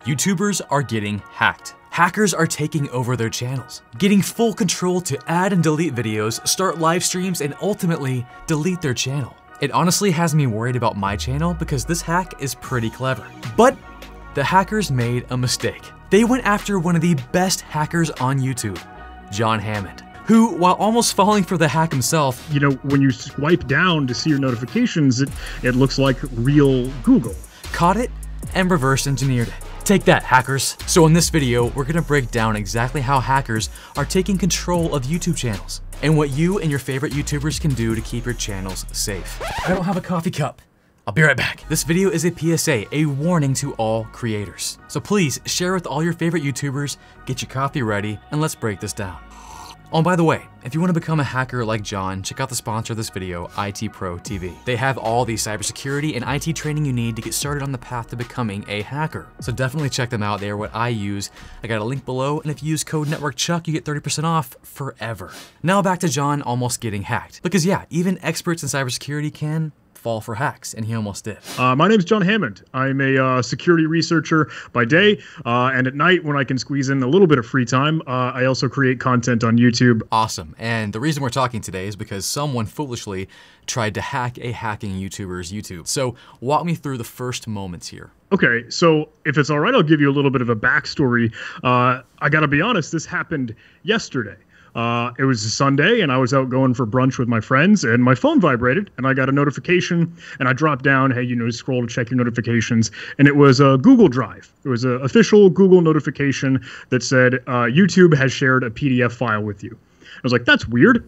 YouTubers are getting hacked. Hackers are taking over their channels, getting full control to add and delete videos, start live streams, and ultimately delete their channel. It honestly has me worried about my channel because this hack is pretty clever. But the hackers made a mistake. They went after one of the best hackers on YouTube, John Hammond, who, while almost falling for the hack himself, you know, when you swipe down to see your notifications, it looks like real Google. Caught it and reverse engineered it. Take that, hackers. So in this video, we're gonna break down exactly how hackers are taking control of YouTube channels and what you and your favorite YouTubers can do to keep your channels safe. I don't have a coffee cup. I'll be right back. This video is a PSA, a warning to all creators. So please share with all your favorite YouTubers, get your coffee ready, and let's break this down. Oh, and by the way, if you want to become a hacker like John, check out the sponsor of this video, IT Pro TV. They have all the cybersecurity and IT training you need to get started on the path to becoming a hacker. So definitely check them out. They are what I use. I got a link below, and if you use code NetworkChuck, you get 30% off forever. Now back to John almost getting hacked. Because yeah, even experts in cybersecurity can fall for hacks, and he almost did. My name is John Hammond. I'm a security researcher by day, and at night when I can squeeze in a little bit of free time, I also create content on YouTube. Awesome, and the reason we're talking today is because someone foolishly tried to hack a hacking YouTuber's YouTube. So walk me through the first moments here. Okay, so if it's all right, I'll give you a little bit of a backstory. I gotta be honest, this happened yesterday. It was a Sunday and I was out going for brunch with my friends and my phone vibrated and I got a notification and I dropped down, hey, you know, scroll to check your notifications, and it was a Google Drive. It was an official Google notification that said, YouTube has shared a PDF file with you. I was like, that's weird.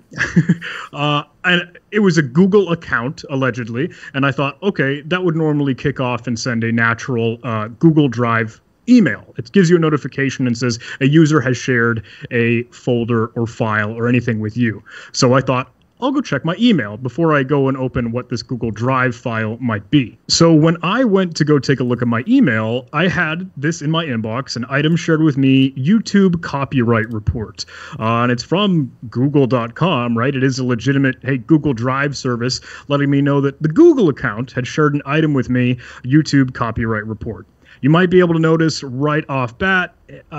And it was a Google account, allegedly. And I thought, okay, that would normally kick off and send a natural Google Drive email. It gives you a notification and says a user has shared a folder or file or anything with you. So I thought, I'll go check my email before I go and open what this Google Drive file might be. So when I went to go take a look at my email, I had this in my inbox, an item shared with me, YouTube copyright report. And it's from google.com, right? It is a legitimate, hey, Google Drive service letting me know that the Google account had shared an item with me, YouTube copyright report. You might be able to notice right off bat,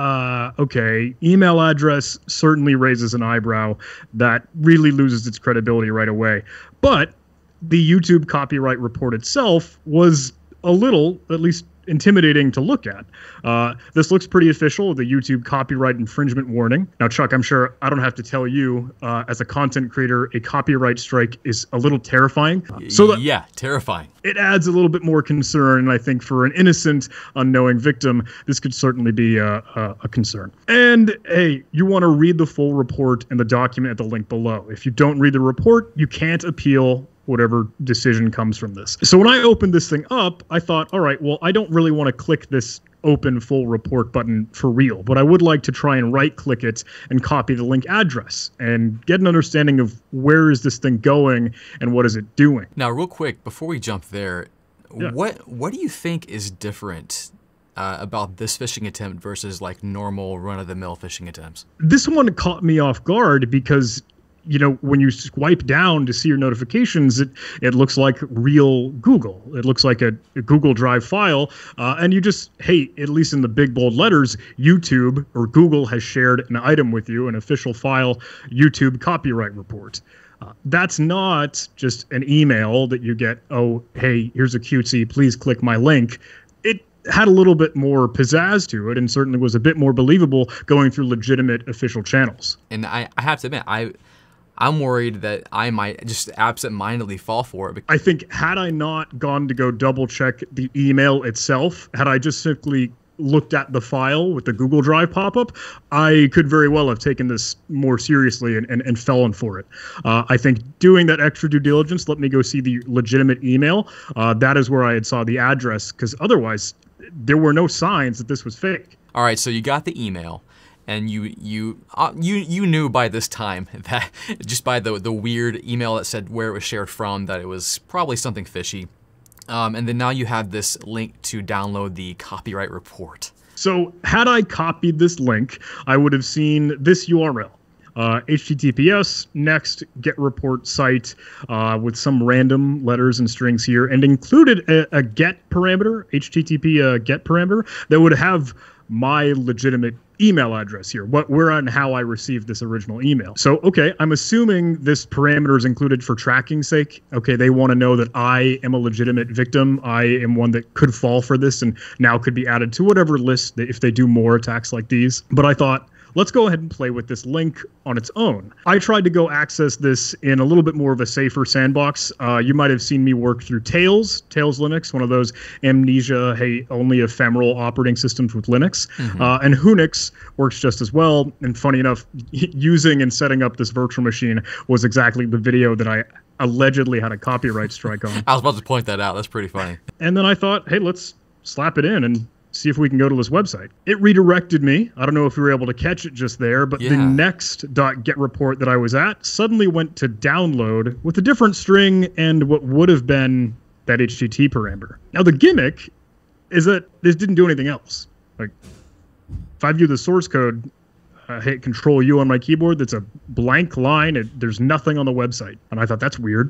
okay, email address certainly raises an eyebrow. That really loses its credibility right away. But the YouTube copyright report itself was a little, at least, intimidating to look at. This looks pretty official, the YouTube copyright infringement warning. Now, Chuck, I'm sure I don't have to tell you, as a content creator, a copyright strike is a little terrifying. Yeah, terrifying. It adds a little bit more concern, and I think for an innocent, unknowing victim, this could certainly be a concern. And hey, you want to read the full report and the document at the link below. If you don't read the report, you can't appeal whatever decision comes from this. So when I opened this thing up, I thought, all right, well, I don't really want to click this open full report button for real, but I would like to try and right click it and copy the link address and get an understanding of where is this thing going and what is it doing. Now, real quick, before we jump there, yeah. What do you think is different about this phishing attempt versus like normal run-of-the-mill phishing attempts? This one caught me off guard because, you know, when you swipe down to see your notifications, it looks like real Google. It looks like a Google Drive file. And you just, hey, at least in the big bold letters, YouTube or Google has shared an item with you, an official file, YouTube copyright report. That's not just an email that you get, oh, hey, here's a cutesy, please click my link. It had a little bit more pizzazz to it and certainly was a bit more believable going through legitimate official channels. And I have to admit, I'm worried that I might just absent-mindedly fall for it. I think had I not gone to go double-check the email itself, had I just simply looked at the file with the Google Drive pop-up, I could very well have taken this more seriously and fallen for it. I think doing that extra due diligence, let me go see the legitimate email. That is where I had saw the address, because otherwise there were no signs that this was fake. All right, so you got the email. And you knew by this time that just by the weird email that said where it was shared from that it was probably something fishy. And then now you have this link to download the copyright report. So had I copied this link, I would have seen this URL. HTTPS next get report site with some random letters and strings here, and included a get parameter, HTTP get parameter that would have my legitimate email address here, where and how I received this original email. So, okay, I'm assuming this parameter is included for tracking sake. Okay, they want to know that I am a legitimate victim. I am one that could fall for this and now could be added to whatever list if they do more attacks like these. But I thought, let's go ahead and play with this link on its own. I tried to go access this in a little bit more of a safer sandbox. You might have seen me work through Tails Linux, one of those amnesia, hey, only ephemeral operating systems with Linux. And Hunix works just as well. And funny enough, using and setting up this virtual machine was exactly the video that I allegedly had a copyright strike on. I was about to point that out. That's pretty funny. And then I thought, hey, let's slap it in and see if we can go to this website. It redirected me. I don't know if we were able to catch it just there, but the next .get report that I was at suddenly went to download with a different string and what would have been that HTTP parameter. Now the gimmick is that this didn't do anything else. Like, if I view the source code, hit Control U on my keyboard, that's a blank line. There's nothing on the website. And I thought, that's weird.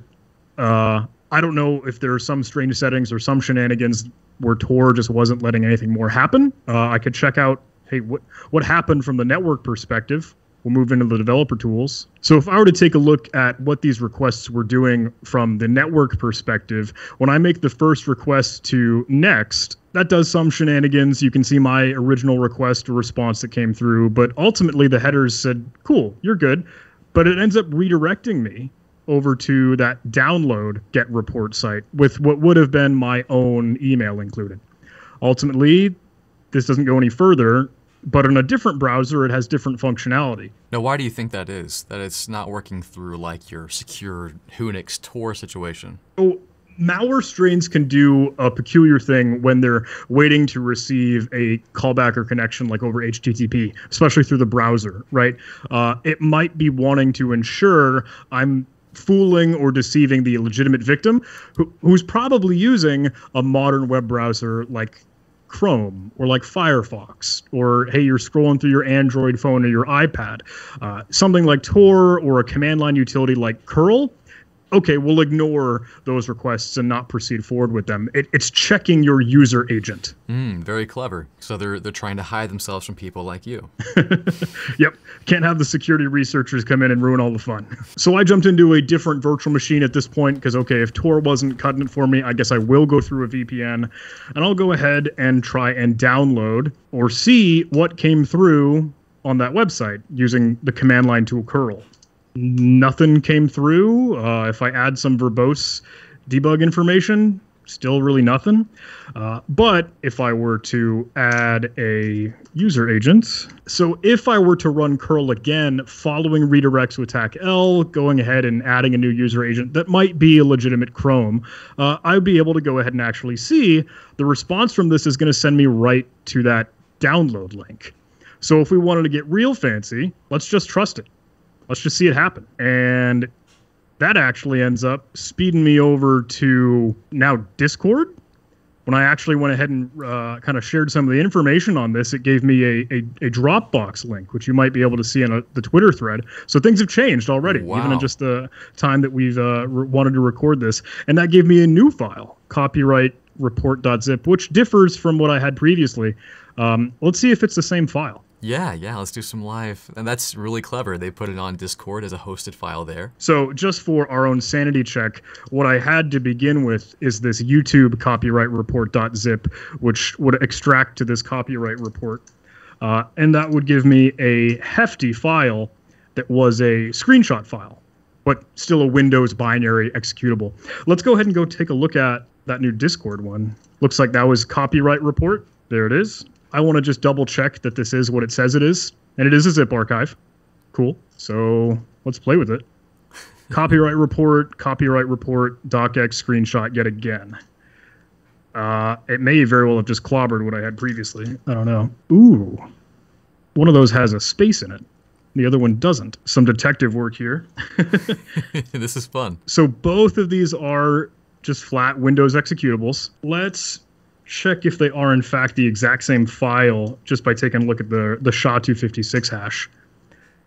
I don't know if there are some strange settings or some shenanigans where Tor just wasn't letting anything more happen. I could check out, hey, what happened from the network perspective. We'll move into the developer tools. So if I were to take a look at what these requests were doing from the network perspective, when I make the first request to next, that does some shenanigans. You can see my original request or response that came through, but ultimately the headers said, cool, you're good. But it ends up redirecting me over to that download get report site with what would have been my own email included. Ultimately, this doesn't go any further, but in a different browser, it has different functionality. Now, why do you think that is? That it's not working through like your secure Unix Tor situation? So malware strains can do a peculiar thing when they're waiting to receive a callback or connection like over HTTP, especially through the browser, right? It might be wanting to ensure I'm fooling or deceiving the legitimate victim who's probably using a modern web browser like Chrome or like Firefox, or hey, you're scrolling through your Android phone or your iPad. Something like Tor or a command line utility like curl. Okay, we'll ignore those requests and not proceed forward with them. It's checking your user agent. Very clever. So they're trying to hide themselves from people like you. Yep. Can't have the security researchers come in and ruin all the fun. So I jumped into a different virtual machine at this point because, okay, if Tor wasn't cutting it for me, I guess I will go through a VPN and I'll go ahead and try and download or see what came through on that website using the command line tool curl. Nothing came through. If I add some verbose debug information, still really nothing. But if I were to add a user agent, so if I were to run curl again, following redirect to attack L, going ahead and adding a new user agent that might be a legitimate Chrome, I would be able to go ahead and actually see the response from this is going to send me right to that download link. So if we wanted to get real fancy, let's just trust it. Let's just see it happen. And that actually ends up speeding me over to now Discord. When I actually went ahead and kind of shared some of the information on this, it gave me a Dropbox link, which you might be able to see in the Twitter thread. So things have changed already, even in just the time that we've wanted to record this. And that gave me a new file, copyright report.zip, which differs from what I had previously. Let's see if it's the same file. Yeah, let's do some live. And that's really clever. They put it on Discord as a hosted file there. So just for our own sanity check, what I had to begin with is this YouTube copyright report.zip, which would extract to this copyright report. And that would give me a hefty file that was a screenshot file, but still a Windows binary executable. Let's go ahead and go take a look at that new Discord one. Looks like that was copyright report. There it is. I want to just double check that this is what it says it is. And it is a zip archive. Cool. So let's play with it. Copyright report, docx screenshot yet again. It may very well have just clobbered what I had previously. I don't know. Ooh. One of those has a space in it. The other one doesn't. Some detective work here. This is fun. So both of these are just flat Windows executables. Let's check if they are in fact the exact same file just by taking a look at the SHA-256 hash.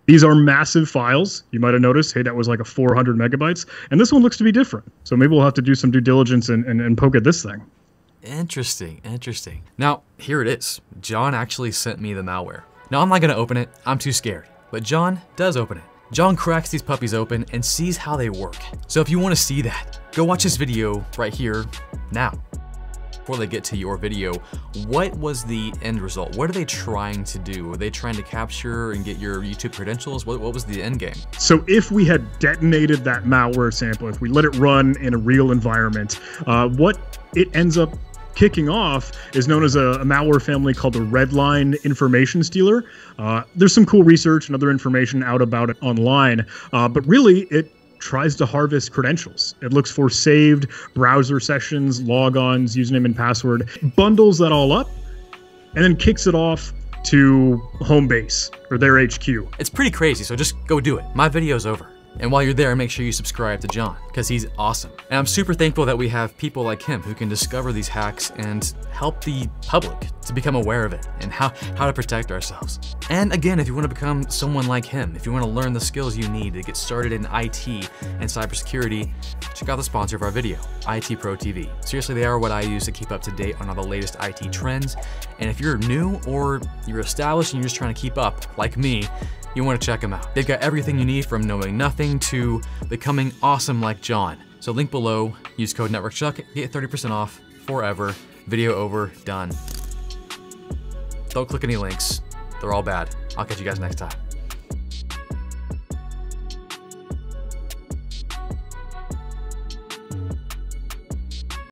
These are massive files. You might have noticed, hey, that was like a 400 megabytes. And this one looks to be different. So maybe we'll have to do some due diligence and poke at this thing. Interesting, interesting. Now, here it is. John actually sent me the malware. Now, I'm not going to open it. I'm too scared. But John does open it. John cracks these puppies open and sees how they work. So if you want to see that, go watch this video right here now. Before they get to your video, what was the end result? What are they trying to do? Were they trying to capture and get your YouTube credentials? What was the end game? So if we had detonated that malware sample, if we let it run in a real environment, what it ends up kicking off is known as a malware family called the Redline Information Stealer. There's some cool research and other information out about it online, but really it tries to harvest credentials. It looks for saved browser sessions, logons, username and password, bundles that all up, and then kicks it off to home base or their HQ. It's pretty crazy, so just go do it. My video's over. And while you're there, make sure you subscribe to John, because he's awesome. And I'm super thankful that we have people like him who can discover these hacks and help the public to become aware of it and how to protect ourselves. And again, if you want to become someone like him, if you want to learn the skills you need to get started in IT and cybersecurity, check out the sponsor of our video, IT Pro TV. Seriously, they are what I use to keep up to date on all the latest IT trends. And if you're new or you're established and you're just trying to keep up, like me, you want to check them out. They've got everything you need from knowing nothing to becoming awesome like John. So link below, use code NetworkChuck, get 30% off forever. Video over, done. Don't click any links. They're all bad. I'll catch you guys next time.